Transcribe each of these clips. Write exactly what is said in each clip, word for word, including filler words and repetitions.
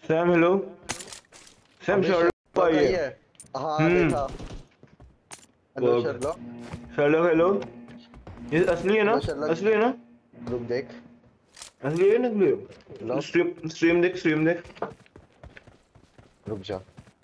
Sam hello Sam Sherlock आई है। हाँ देखा। Hello Sherlock. Sherlock hello. ये असली है ना? असली है ना? रुक देख। असली है ना? असली स्ट्रीम स्ट्रीम देख स्ट्रीम देख। रुक जा।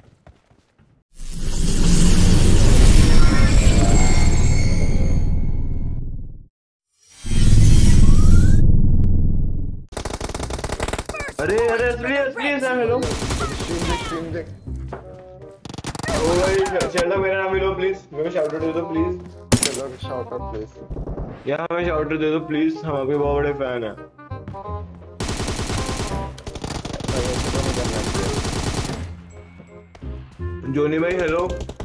अरे अरे असली असली है सैम हेलो। स्ट्रीम देख स्ट्रीम देख। ओ भाई शर्लॉक मेरा नाम लो प्लीज। मेरे को शाउट आउट दे दो please. Sherlock shout out please. यार हमें शाउट आउट दे दो प्लीज। हम आपके बहुत बड़े फैन हैं। जोनी भाई हेलो।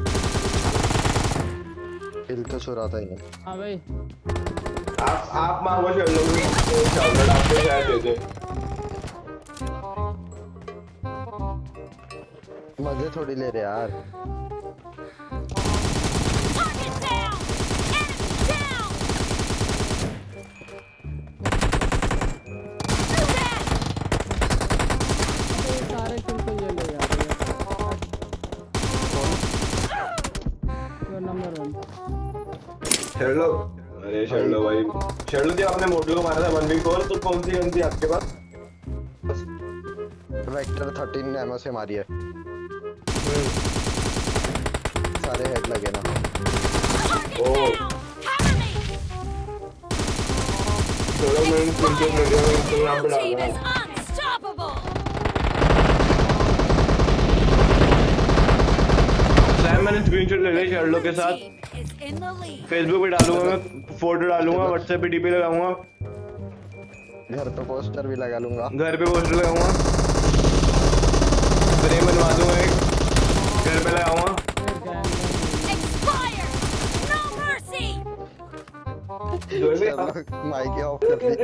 दिल तो चुराता ही है। हाँ भाई आप आप मांगो शर्लॉक शाउट आउट आपको शायद दे दे। मजे थोड़ी ले रहे यार। सारे किल तो ये ले यार। Number one Sherlock. अरे शर्लॉक भाई शर्लॉक जब आपने मोटू को मारा था वन वी फोर तो कौन सी गन थी आपके पास? वेक्टर थर्टीन एमओ से मारी है। सारे हेड लगे ना। ओ चलो मैं स्क्रीनशॉट ले लिया इंस्टाग्राम पे डाल रहा हूं। सैम मैंने स्क्रीनशॉट ले लिया शर्लॉक के साथ। फेसबुक पे डालूंगा मैं फोटो डालूंगा व्हाट्सएप पे डीपी लगाऊंगा। घर पे पोस्टर भी लगा लूंगा। घर पे पोस्टर लगाऊंगा। फ्रेम बनवा दूंगा एक। घर पे लगाऊंगा। माइक ऑफ कर दी।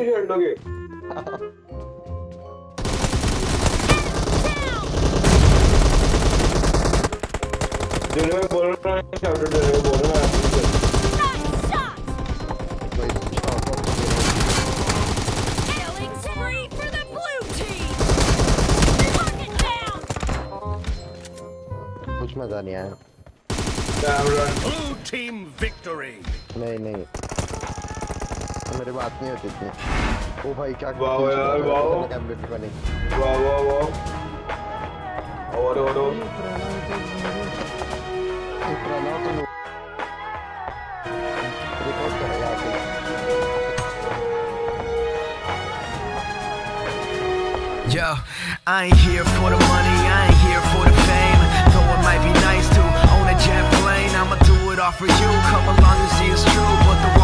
जो मैं बोल रहा हूँ शाउट आउट दे रहे हो बोल रहा हूँ। कुछ मजा नहीं आया। Blue team victory. नहीं नहीं मेरी बात नहीं होती थी। ओ भाई क्या वाह यार वाह कैमरे बनी। वाह वाह वाह और और और प्रणव तो रिकॉर्ड करेगा आके। Yo, I ain't here for the money, I ain't here for the fame. Though it might be nice to own a jet plane, I'ma do it all for you. Come along and see it's true, but the